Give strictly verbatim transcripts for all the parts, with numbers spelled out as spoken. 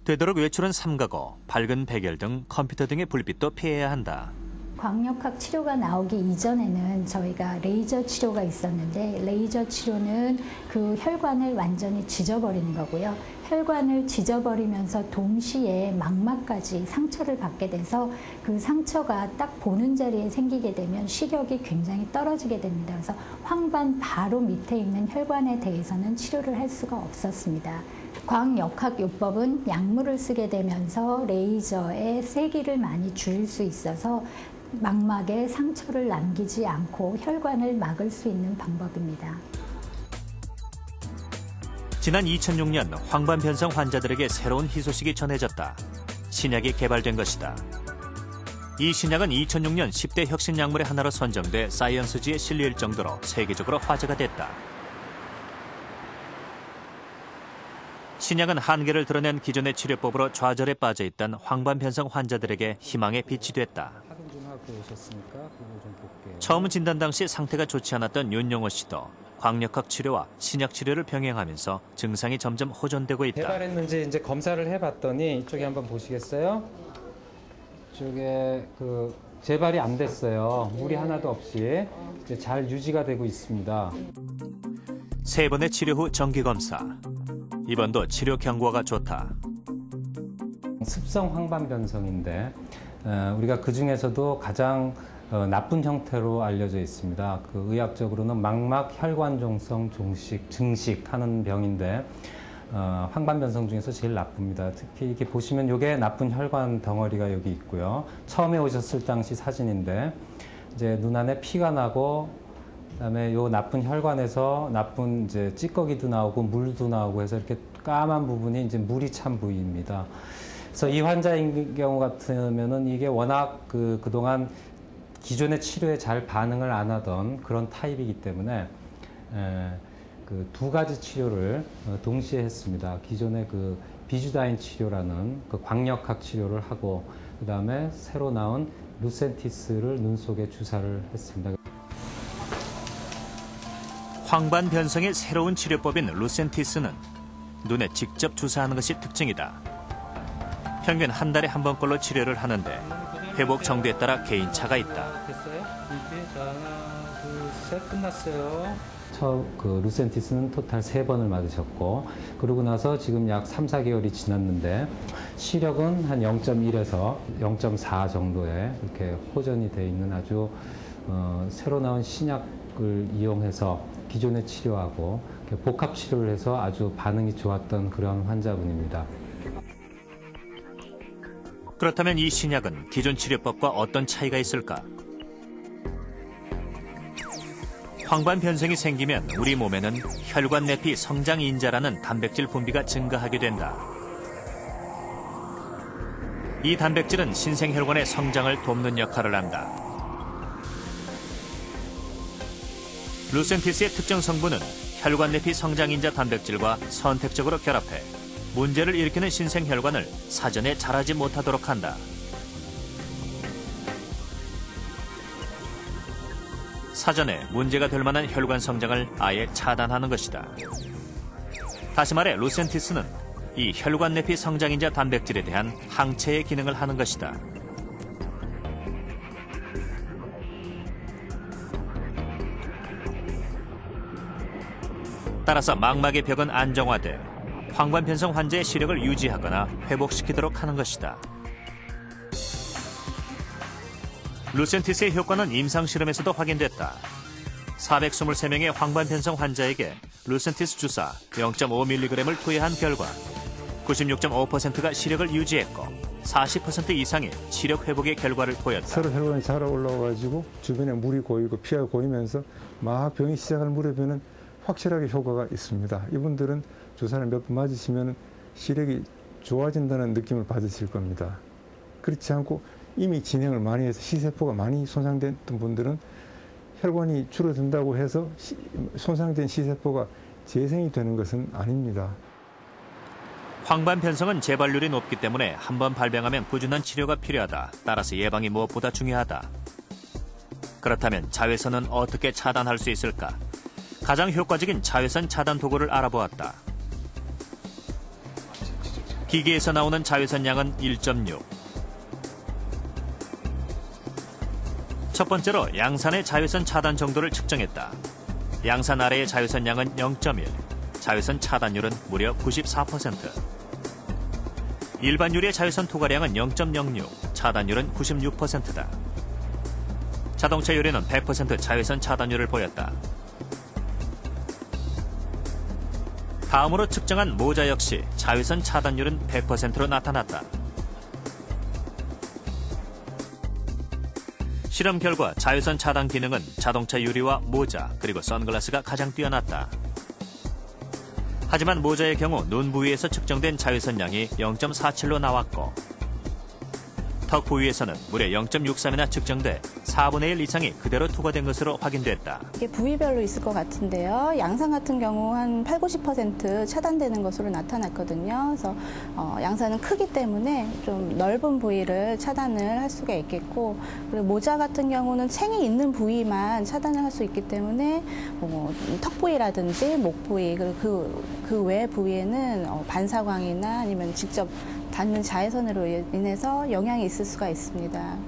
되도록 외출은 삼가고 밝은 백열 등 컴퓨터 등의 불빛도 피해야 한다. 광역학 치료가 나오기 이전에는 저희가 레이저 치료가 있었는데 레이저 치료는 그 혈관을 완전히 지져버리는 거고요. 혈관을 지져버리면서 동시에 망막까지 상처를 받게 돼서 그 상처가 딱 보는 자리에 생기게 되면 시력이 굉장히 떨어지게 됩니다. 그래서 황반 바로 밑에 있는 혈관에 대해서는 치료를 할 수가 없었습니다. 광역학요법은 약물을 쓰게 되면서 레이저의 세기를 많이 줄일 수 있어서 망막에 상처를 남기지 않고 혈관을 막을 수 있는 방법입니다. 지난 이천육 년 황반변성 환자들에게 새로운 희소식이 전해졌다. 신약이 개발된 것이다. 이 신약은 이천육 년 십 대 혁신 약물의 하나로 선정돼 사이언스지에 실릴 정도로 세계적으로 화제가 됐다. 신약은 한계를 드러낸 기존의 치료법으로 좌절에 빠져있던 황반변성 환자들에게 희망의 빛이 됐다. 처음 진단 당시 상태가 좋지 않았던 윤용호 씨도 광역학 치료와 신약 치료를 병행하면서 증상이 점점 호전되고 있다. 개발했는지 이제 검사를 해봤더니 이쪽에 한번 보시겠어요? 이쪽에 그 재발이 안 됐어요. 물이 하나도 없이 이제 잘 유지가 되고 있습니다. 세 번의 치료 후 정기 검사. 이번도 치료 경과가 좋다. 습성 황반변성인데 우리가 그 중에서도 가장 나쁜 형태로 알려져 있습니다. 그 의학적으로는 망막 혈관종성 종식, 증식하는 병인데 어, 황반변성 중에서 제일 나쁩니다. 특히 이렇게 보시면 이게 나쁜 혈관 덩어리가 여기 있고요. 처음에 오셨을 당시 사진인데 이제 눈 안에 피가 나고 그다음에 요 나쁜 혈관에서 나쁜 이제 찌꺼기도 나오고 물도 나오고 해서 이렇게 까만 부분이 이제 물이 찬 부위입니다. 그래서 이 환자인 경우 같으면은 이게 워낙 그 그동안 기존의 치료에 잘 반응을 안 하던 그런 타입이기 때문에 그 두 가지 치료를 동시에 했습니다. 기존의 그 비주다인 치료라는 그 광역학 치료를 하고 그 다음에 새로 나온 루센티스를 눈 속에 주사를 했습니다. 황반변성의 새로운 치료법인 루센티스는 눈에 직접 주사하는 것이 특징이다. 평균 한 달에 한 번꼴로 치료를 하는데 회복 정도에 따라 개인차가 있다. 됐어요? 이렇게 자, 하나, 둘, 셋 끝났어요. 처음 그 루센티스는 토탈 세 번을 맞으셨고 그러고 나서 지금 약 삼, 사 개월이 지났는데 시력은 한 영 점 일에서 영 점 사 정도에 이렇게 호전이 돼 있는 아주 어, 새로 나온 신약을 이용해서 기존의 치료하고 복합 치료를 해서 아주 반응이 좋았던 그런 환자분입니다. 그렇다면 이 신약은 기존 치료법과 어떤 차이가 있을까? 황반변성이 생기면 우리 몸에는 혈관 내피 성장인자라는 단백질 분비가 증가하게 된다. 이 단백질은 신생혈관의 성장을 돕는 역할을 한다. 루센티스의 특정 성분은 혈관 내피 성장인자 단백질과 선택적으로 결합해 문제를 일으키는 신생혈관을 사전에 자라지 못하도록 한다. 사전에 문제가 될 만한 혈관 성장을 아예 차단하는 것이다. 다시 말해 루센티스는 이 혈관 내피 성장인자 단백질에 대한 항체의 기능을 하는 것이다. 따라서 망막의 벽은 안정화돼 황반변성 환자의 시력을 유지하거나 회복시키도록 하는 것이다. 루센티스의 효과는 임상실험에서도 확인됐다. 사백이십삼 명의 황반변성 환자에게 루센티스 주사 영 점 오 밀리그램을 투여한 결과 구십육 점 오 퍼센트가 시력을 유지했고 사십 퍼센트 이상이 시력 회복의 결과를 보였다. 서로 혈관이 자라 올라와가지고 주변에 물이 고이고 피가 고이면서 막 병이 시작할 무렵에는 확실하게 효과가 있습니다. 이분들은 주사를 몇 번 맞으시면 시력이 좋아진다는 느낌을 받으실 겁니다. 그렇지 않고 이미 진행을 많이 해서 시세포가 많이 손상됐던 분들은 혈관이 줄어든다고 해서 시, 손상된 시세포가 재생이 되는 것은 아닙니다. 황반변성은 재발률이 높기 때문에 한번 발병하면 꾸준한 치료가 필요하다. 따라서 예방이 무엇보다 중요하다. 그렇다면 자외선은 어떻게 차단할 수 있을까? 가장 효과적인 자외선 차단 도구를 알아보았다. 기계에서 나오는 자외선 양은 일 점 육. 첫 번째로 양산의 자외선 차단 정도를 측정했다. 양산 아래의 자외선 양은 영 점 일, 자외선 차단율은 무려 구십사 퍼센트. 일반 유리의 자외선 투과량은 영 점 영육, 차단율은 구십육 퍼센트다. 자동차 유리는 백 퍼센트 자외선 차단율을 보였다. 다음으로 측정한 모자 역시 자외선 차단율은 백 퍼센트로 나타났다. 실험 결과 자외선 차단 기능은 자동차 유리와 모자 그리고 선글라스가 가장 뛰어났다. 하지만 모자의 경우 눈 부위에서 측정된 자외선 양이 영 점 사칠로 나왔고 턱 부위에서는 무려 영 점 육삼이나 측정돼 사분의 일 이상이 그대로 투과된 것으로 확인됐다. 이게 부위별로 있을 것 같은데요. 양산 같은 경우 한 팔, 구십 퍼센트 차단되는 것으로 나타났거든요. 그래서 어, 양산은 크기 때문에 좀 넓은 부위를 차단을 할 수가 있겠고, 그리고 모자 같은 경우는 챙이 있는 부위만 차단을 할 수 있기 때문에 어, 턱 부위라든지 목 부위, 그리고 그, 그 외 부위에는 어, 반사광이나 아니면 직접 닿는 자외선으로 인해서 영향이 있을 수가 있습니다.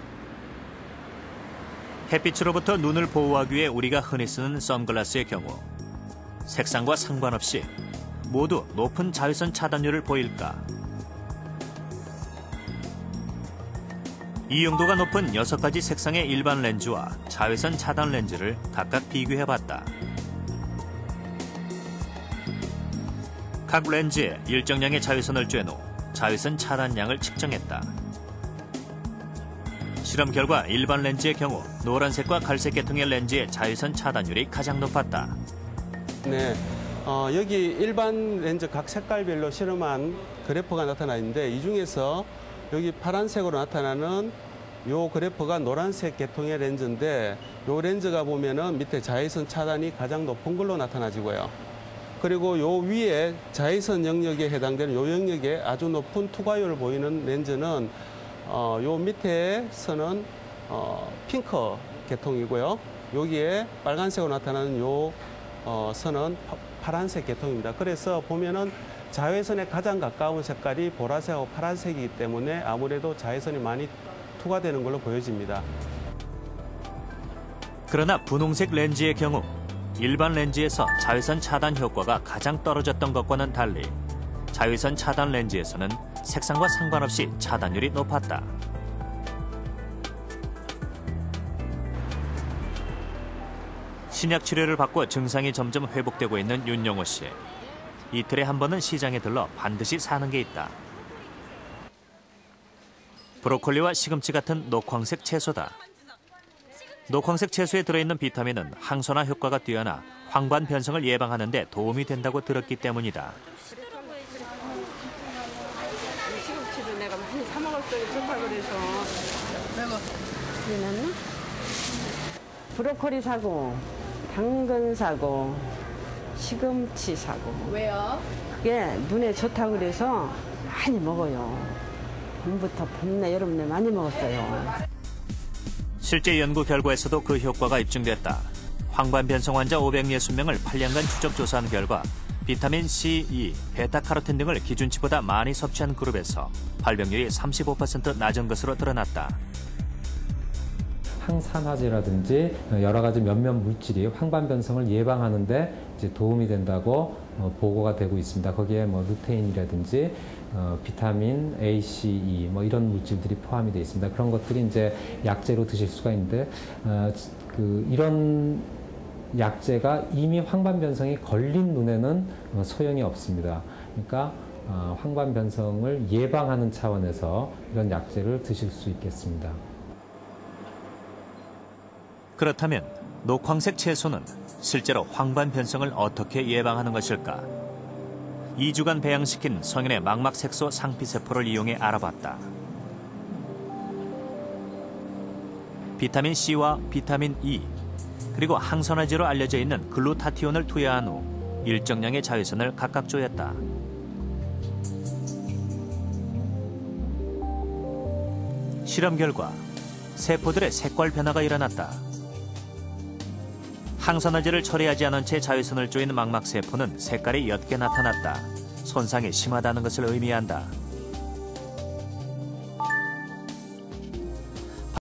햇빛으로부터 눈을 보호하기 위해 우리가 흔히 쓰는 선글라스의 경우 색상과 상관없이 모두 높은 자외선 차단율을 보일까? 이용도가 높은 여섯 가지 색상의 일반 렌즈와 자외선 차단 렌즈를 각각 비교해봤다. 각 렌즈에 일정량의 자외선을 쬐 놓 자외선 차단량을 측정했다. 실험 결과 일반 렌즈의 경우 노란색과 갈색 계통의 렌즈의 자외선 차단율이 가장 높았다. 네, 어, 여기 일반 렌즈 각 색깔별로 실험한 그래프가 나타나 있는데 이 중에서 여기 파란색으로 나타나는 요 그래프가 노란색 계통의 렌즈인데 요 렌즈가 보면은 밑에 자외선 차단이 가장 높은 걸로 나타나지고요. 그리고 요 위에 자외선 영역에 해당되는 요 영역에 아주 높은 투과율을 보이는 렌즈는 어, 요 밑에서는 어, 핑크 계통이고요. 여기에 빨간색으로 나타나는 요 어, 선은 파, 파란색 계통입니다. 그래서 보면은 자외선에 가장 가까운 색깔이 보라색하고 파란색이기 때문에 아무래도 자외선이 많이 투과되는 걸로 보여집니다. 그러나 분홍색 렌즈의 경우 일반 렌즈에서 자외선 차단 효과가 가장 떨어졌던 것과는 달리 자외선 차단 렌즈에서는 색상과 상관없이 차단율이 높았다. 신약 치료를 받고 증상이 점점 회복되고 있는 윤영호 씨. 이틀에 한 번은 시장에 들러 반드시 사는 게 있다. 브로콜리와 시금치 같은 녹황색 채소다. 녹황색 채소에 들어있는 비타민은 항산화 효과가 뛰어나 황반 변성을 예방하는 데 도움이 된다고 들었기 때문이다. 시금치도 내가 많이 사 먹었어요. 좋다 그래서. 내가 이해났나? 브로콜리 사고, 당근 사고, 시금치 사고. 왜요? 그게 눈에 좋다 그래서 많이 먹어요. 봄부터 봄내 여름내 많이 먹었어요. 실제 연구 결과에서도 그 효과가 입증됐다. 황반 변성 환자 오백육 명을 팔 년간 추적 조사한 결과 비타민 C, E, 베타카로틴 등을 기준치보다 많이 섭취한 그룹에서 발병률이 삼십오 퍼센트 낮은 것으로 드러났다. 항산화제라든지 여러 가지 몇몇 물질이 황반 변성을 예방하는 데 이제 도움이 된다고 보고가 되고 있습니다. 거기에 뭐 루테인이라든지 어, 비타민 A, C, E 뭐 이런 물질들이 포함이 되어 있습니다. 그런 것들이 이제 약재로 드실 수가 있는데 어, 그 이런 약재가 이미 황반 변성이 걸린 눈에는 소용이 없습니다. 그러니까 어, 황반 변성을 예방하는 차원에서 이런 약재를 드실 수 있겠습니다. 그렇다면 녹황색 채소는 실제로 황반 변성을 어떻게 예방하는 것일까? 이 주간 배양시킨 성인의 망막색소 상피세포를 이용해 알아봤다. 비타민 C와 비타민 E, 그리고 항산화제로 알려져 있는 글루타티온을 투여한 후 일정량의 자외선을 각각 조였다. 실험 결과 세포들의 색깔 변화가 일어났다. 항산화제를 처리하지 않은 채 자외선을 조인 망막세포는 색깔이 옅게 나타났다. 손상이 심하다는 것을 의미한다.